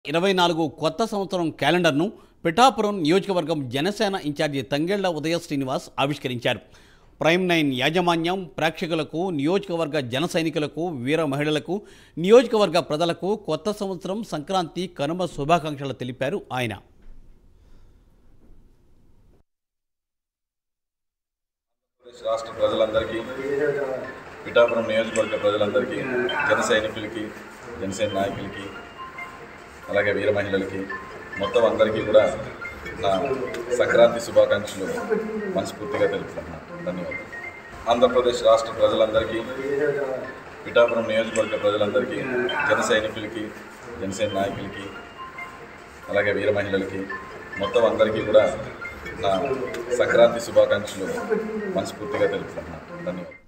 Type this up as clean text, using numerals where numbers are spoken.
24 కొత్త సంవత్సరం క్యాలెండర్ను పిఠాపురం నియోజకవర్గం జనసేన ఇన్ఛార్జి తంగెళ్ల ఉదయ శ్రీనివాస్ ఆవిష్కరించారు. ప్రైమ్ 9 యాజమాన్యం ప్రేక్షకులకు, నియోజకవర్గ జన సైనికులకు, వీర మహిళలకు, నియోజకవర్గ ప్రజలకు కొత్త సంవత్సరం సంక్రాంతి కనుమ శుభాకాంక్షలు తెలిపారు ఆయన. రాష్ట్ర ప్రజలందరికీ, పిఠాపురం నియోజకవర్గ ప్రజలందరికీ, జన సైనికులకి, జనసేన నాయకులకి, అలాగే వీర మహిళలకి మొత్తం అందరికీ కూడా నా సంక్రాంతి శుభాకాంక్షలు మనస్ఫూర్తిగా తెలుపుతున్నాను. ధన్యవాదాలు. ఆంధ్రప్రదేశ్ రాష్ట్ర ప్రజలందరికీ, పిఠాపురం నియోజకవర్గ ప్రజలందరికీ, జన సైనికులకి, జనసేన నాయకులకి, అలాగే వీర మహిళలకి మొత్తం అందరికీ కూడా నా సంక్రాంతి శుభాకాంక్షలు మనస్ఫూర్తిగా తెలుపుతున్నాను. ధన్యవాదాలు.